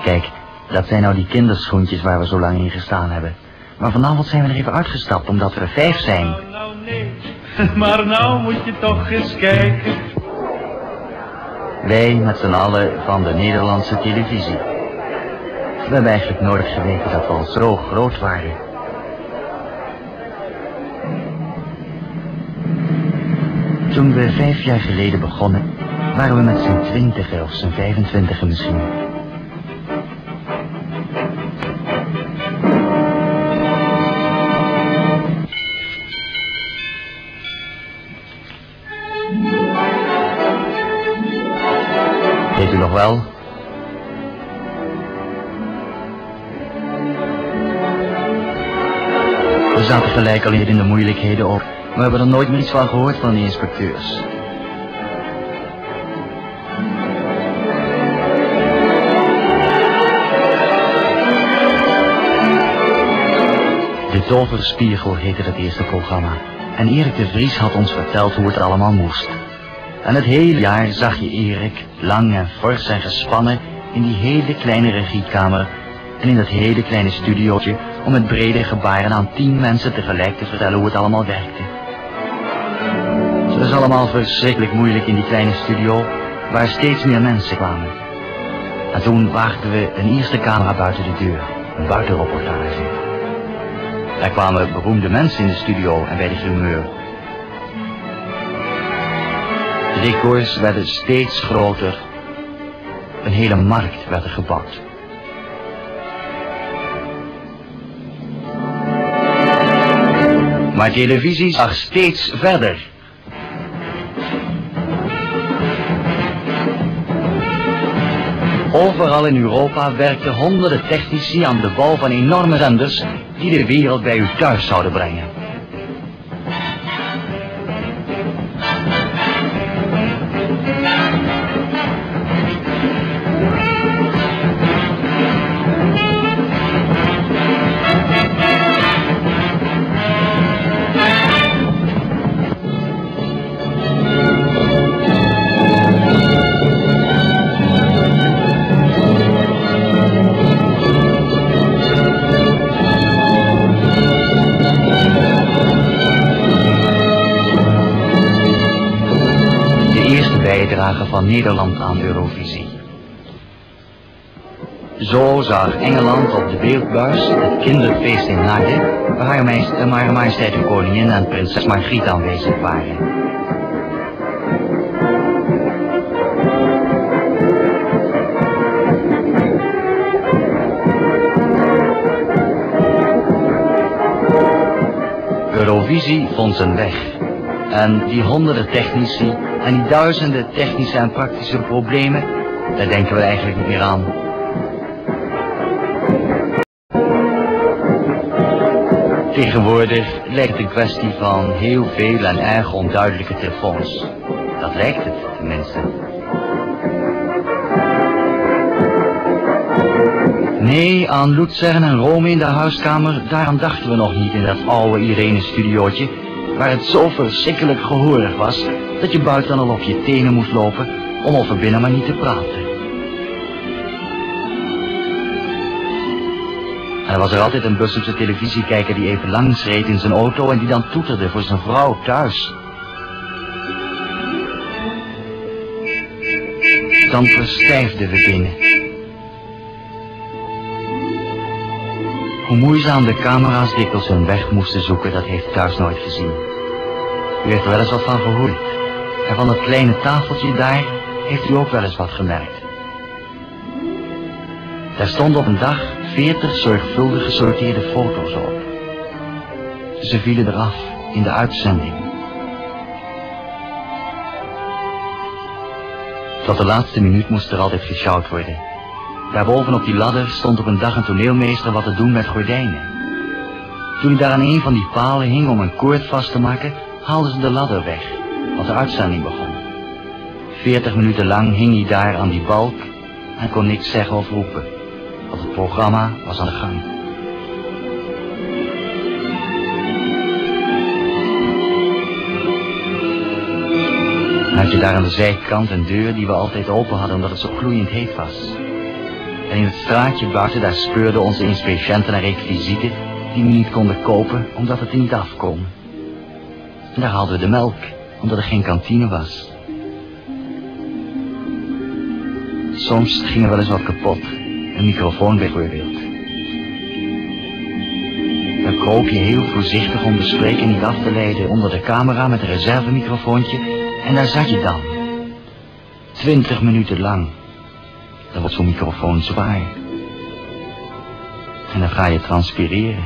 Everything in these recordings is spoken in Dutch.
Kijk, dat zijn nou die kinderschoentjes waar we zo lang in gestaan hebben. Maar vanavond zijn we er even uitgestapt omdat we 5 zijn. Nou nee, maar nou moet je toch eens kijken. Wij met z'n allen van de Nederlandse televisie. We hebben eigenlijk nooit geweten dat we al zo groot waren. Toen we 5 jaar geleden begonnen, waren we met z'n 20 of z'n 25 misschien. Weet u nog wel? We zaten gelijk al hier in de moeilijkheden op. We hebben er nooit meer iets van gehoord van die inspecteurs. De Toverspiegel heette het eerste programma. En Erik de Vries had ons verteld hoe het allemaal moest. En het hele jaar zag je Erik, lang en fors en gespannen, in die hele kleine regiekamer en in dat hele kleine studiootje om met brede gebaren aan 10 mensen tegelijk te vertellen hoe het allemaal werkte. Het was allemaal verschrikkelijk moeilijk in die kleine studio, waar steeds meer mensen kwamen. En toen waagden we een eerste camera buiten de deur, een buitenreportage. Er kwamen beroemde mensen in de studio en bij de primeur. De decors werden steeds groter. Een hele markt werd er gebouwd. Maar televisie zag steeds verder. Overal in Europa werkten honderden technici aan de bouw van enorme zenders die de wereld bij u thuis zouden brengen. Bijdrage van Nederland aan Eurovisie. Zo zag Engeland op de beeldbuis het kinderfeest in Naarden, waar Hare Majesteit de Koningin en prinses Margriet aanwezig waren. Eurovisie vond zijn weg. En die honderden technici en die duizenden technische en praktische problemen, daar denken we eigenlijk niet meer aan. Tegenwoordig lijkt het een kwestie van heel veel en erg onduidelijke telefoons. Dat lijkt het tenminste. Nee, aan Luzern en Rome in de huiskamer, daaraan dachten we nog niet in dat oude Irene-studiootje, waar het zo verschrikkelijk gehoorig was, dat je buiten al op je tenen moest lopen, om over binnen maar niet te praten. En er was er altijd een Bussumse televisiekijker die even langs reed in zijn auto en die dan toeterde voor zijn vrouw thuis. Dan verstijfden we binnen. Hoe moeizaam de camera's dikwijls hun weg moesten zoeken, dat heeft thuis nooit gezien. U heeft er wel eens wat van gehoord. En van dat kleine tafeltje daar heeft u ook wel eens wat gemerkt. Daar stonden op een dag 40 zorgvuldig gesorteerde foto's op. Ze vielen eraf in de uitzending. Tot de laatste minuut moest er altijd gesjouwd worden. Daarboven op die ladder stond op een dag een toneelmeester wat te doen met gordijnen. Toen hij daar aan een van die palen hing om een koord vast te maken, haalden ze de ladder weg, want de uitzending begon. 40 minuten lang hing hij daar aan die balk en kon niks zeggen of roepen, want het programma was aan de gang. Dan had je daar aan de zijkant een deur die we altijd open hadden omdat het zo gloeiend heet was. En in het straatje buiten, daar speurden onze inspeciënten naar requisieten die we niet konden kopen, omdat het er niet afkwam. En daar haalden we de melk, omdat er geen kantine was. Soms ging er wel eens wat kapot, een microfoon bijvoorbeeld. Dan kroop je heel voorzichtig om de spreker niet af te leiden onder de camera met een reservemicrofoontje en daar zat je dan. 20 minuten lang. Dan wordt zo'n microfoon zwaar. En dan ga je transpireren.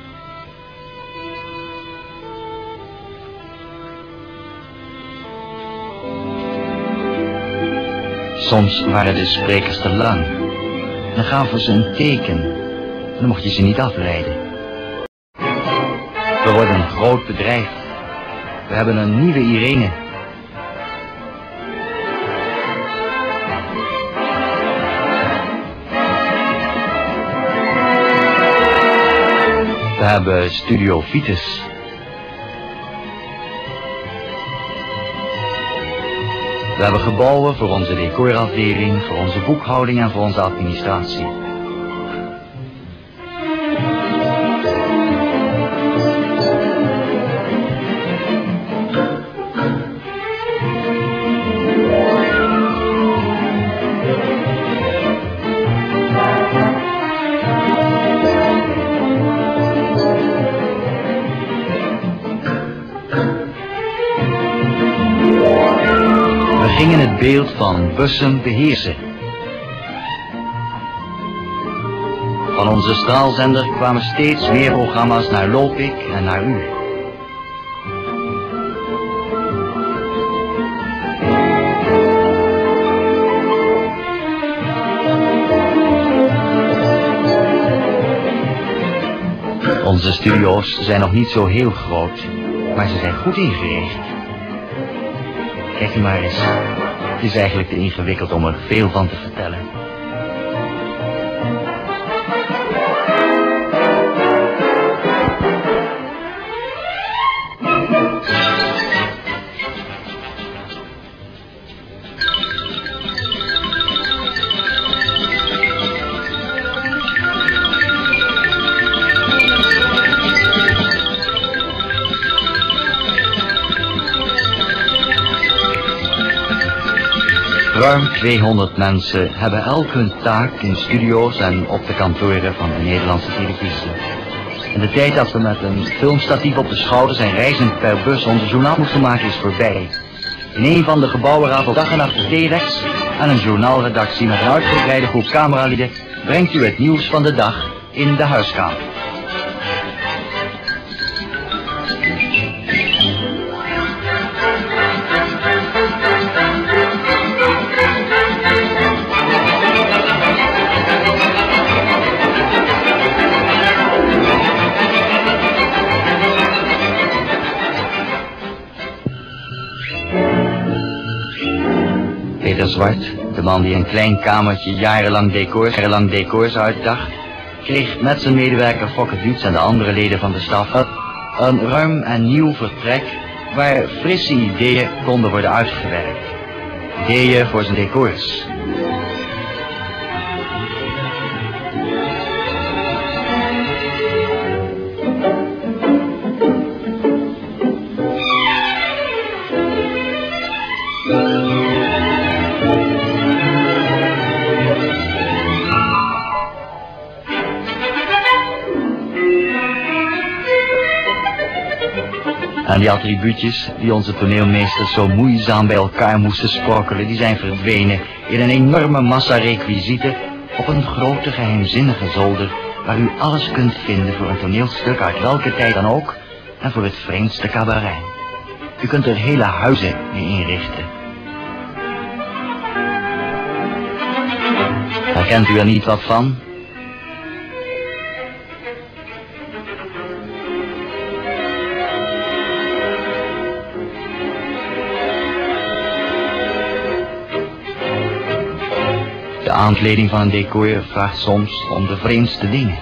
Soms waren de sprekers te lang. Dan gaven ze een teken. En dan mocht je ze niet afleiden. We worden een groot bedrijf. We hebben een nieuwe Irene. We hebben Studio Vitus. We hebben gebouwen voor onze decorafdeling, voor onze boekhouding en voor onze administratie. We gingen het beeld van Bussum beheersen. Van onze straalzender kwamen steeds meer programma's naar Lopik en naar u. Onze studio's zijn nog niet zo heel groot, maar ze zijn goed ingericht. Kijk u maar eens, het is eigenlijk te ingewikkeld om er veel van te vertellen. Ruim 200 mensen hebben elk hun taak in studio's en op de kantoren van de Nederlandse televisie. En de tijd dat we met een filmstatief op de schouders en reizend per bus onze journaal moesten maken is voorbij. In een van de gebouwen rafelt dag en nacht de T-Rex en een journaalredactie met een uitgebreide groep cameralieden brengt u het nieuws van de dag in de huiskamer. Peter Zwart, de man die een klein kamertje jarenlang decors uitdacht, kreeg met zijn medewerker Fokke Duits en de andere leden van de staf een ruim en nieuw vertrek waar frisse ideeën konden worden uitgewerkt. Ideeën voor zijn decors. En die attribuutjes die onze toneelmeesters zo moeizaam bij elkaar moesten sprokkelen, die zijn verdwenen in een enorme massa requisieten op een grote geheimzinnige zolder waar u alles kunt vinden voor een toneelstuk uit welke tijd dan ook en voor het vreemdste cabaret. U kunt er hele huizen mee inrichten. Herkent u er niet wat van? De aankleding van een decor vraagt soms om de vreemdste dingen.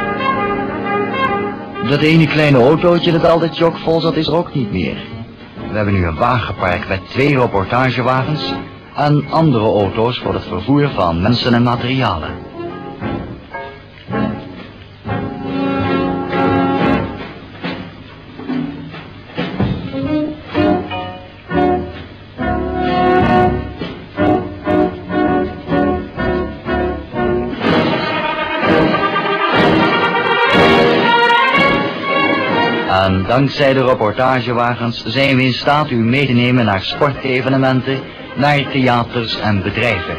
Dat ene kleine autootje dat altijd chockvol zat is er ook niet meer. We hebben nu een wagenpark met 2 reportagewagens en andere auto's voor het vervoer van mensen en materialen. En dankzij de reportagewagens zijn we in staat u mee te nemen naar sportevenementen, naar theaters en bedrijven.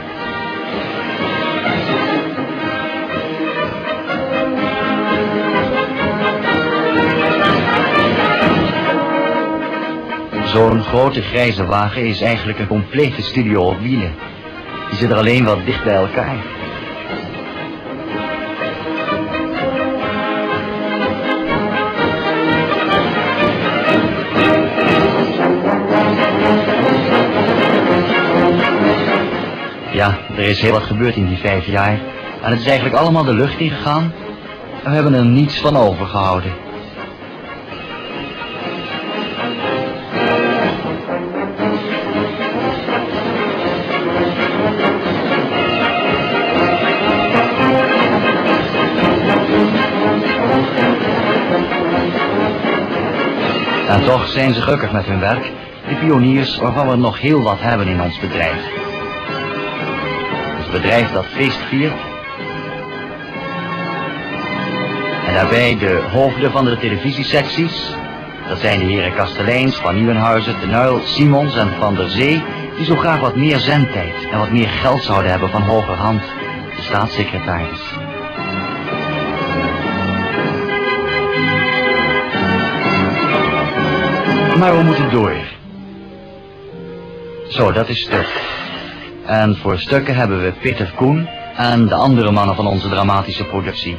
Zo'n grote grijze wagen is eigenlijk een complete studio op wielen. Die zit er alleen wat dicht bij elkaar. Ja, er is heel wat gebeurd in die 5 jaar. En het is eigenlijk allemaal de lucht ingegaan. En we hebben er niets van overgehouden. En toch zijn ze gelukkig met hun werk. De pioniers waarvan we nog heel wat hebben in ons bedrijf. Het bedrijf dat feest viert. En daarbij de hoofden van de televisiesecties. Dat zijn de heren Kasteleins, Van Nieuwenhuizen, de Nuil, Simons en Van der Zee. Die zo graag wat meer zendtijd en wat meer geld zouden hebben van hogerhand. De staatssecretaris. Maar we moeten door. Zo, dat is stuk. En voor stukken hebben we Peter Koen en de andere mannen van onze dramatische productie.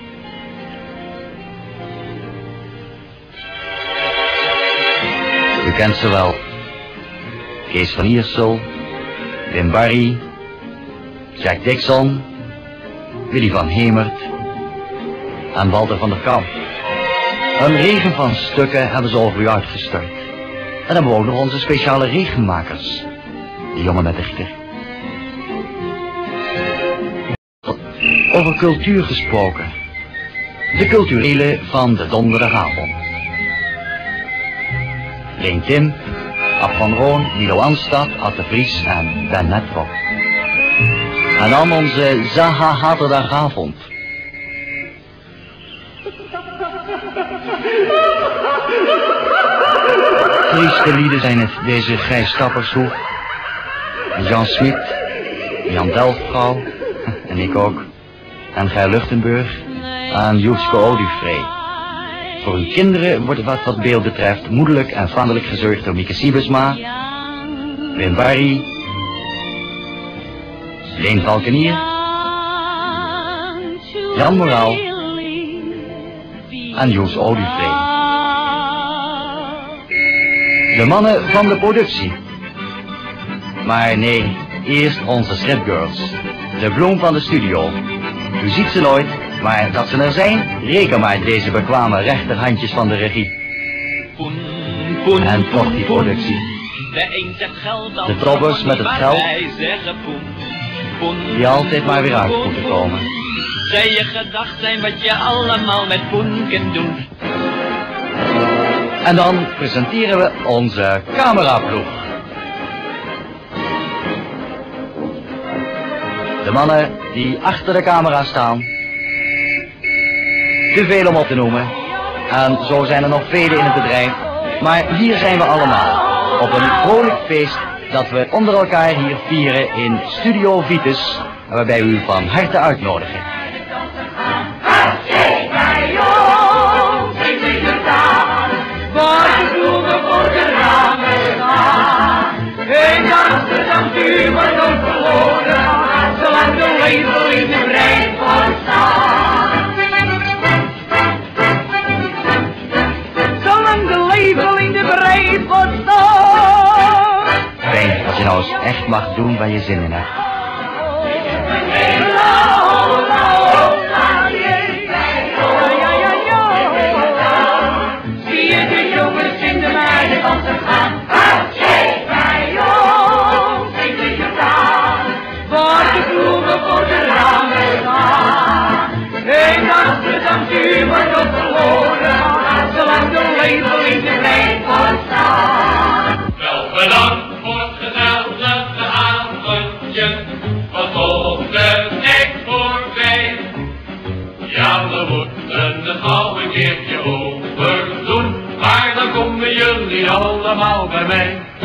U kent ze wel. Kees van Iersel, Wim Barry, Jack Dixon, Willy van Hemert en Walter van der Kamp. Een regen van stukken hebben ze over u uitgestort. En dan hebben we ook nog onze speciale regenmakers. De jongen met de gieter. Over cultuur gesproken. De culturele van de donderdagavond. Leen Tim, Ab van Roon, Milo Anstad, Ad de Vries en Ben Netro. En dan onze Zaha-haterdagavond. Trieste lieden zijn het, deze Gijs Stappershoef, Jan Smit, Jan Delfgauw, en ik ook, en Ger Luchtenburg, en Joetske Odufree. Voor uw kinderen wordt het wat beeld betreft moedelijk en vaderlijk gezorgd door Mieke Siebesma, Wim Barry, Leen Valkenier, Jan Moraal en Joes Odufree. De mannen van de productie. Maar nee, eerst onze stripgirls. De bloem van de studio. U ziet ze nooit, maar dat ze er zijn, reken maar deze bekwame rechterhandjes van de regie. En toch die productie. De tobbers met het geld, die altijd maar weer uit moeten komen. Zij je gedacht zijn wat je allemaal met poen kunt doen. En dan presenteren we onze cameraploeg. De mannen die achter de camera staan. Te veel om op te noemen. En zo zijn er nog vele in het bedrijf. Maar hier zijn we allemaal. Op een vrolijk feest dat we onder elkaar hier vieren in Studio Vitus. Waarbij we u van harte uitnodigen. In Amsterdam vuur wordt ook verloren, zolang de label in de Breitvoort staat. Zolang de label in de Breitvoort staat. Fijn, als je nou eens echt mag doen waar je zin in hebt. Zie je de jongens in de meiden van de allemaal bij mij.